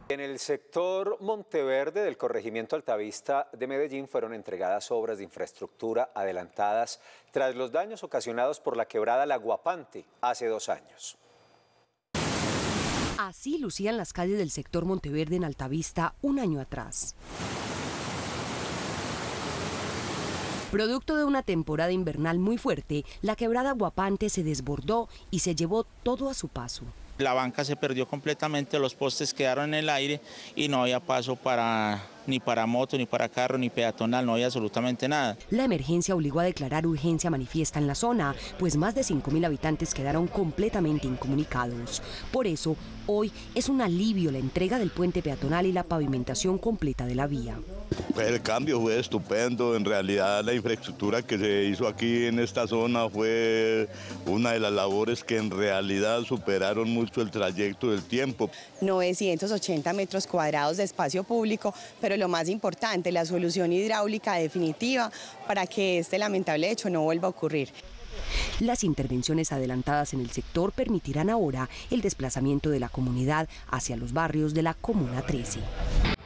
En el sector Monteverde del corregimiento Altavista de Medellín fueron entregadas obras de infraestructura adelantadas tras los daños ocasionados por la quebrada La Guapante hace 2 años. Así lucían las calles del sector Monteverde en Altavista un año atrás. Producto de una temporada invernal muy fuerte, la quebrada Guapante se desbordó y se llevó todo a su paso. La banca se perdió completamente, los postes quedaron en el aire y no había paso ni para moto, ni para carro, ni peatonal, no había absolutamente nada. La emergencia obligó a declarar urgencia manifiesta en la zona, pues más de 5.000 habitantes quedaron completamente incomunicados. Por eso, hoy es un alivio la entrega del puente peatonal y la pavimentación completa de la vía. El cambio fue estupendo, en realidad la infraestructura que se hizo aquí en esta zona fue una de las labores que en realidad superaron mucho el trayecto del tiempo. 980 metros cuadrados de espacio público, pero lo más importante, la solución hidráulica definitiva para que este lamentable hecho no vuelva a ocurrir. Las intervenciones adelantadas en el sector permitirán ahora el desplazamiento de la comunidad hacia los barrios de la Comuna 13.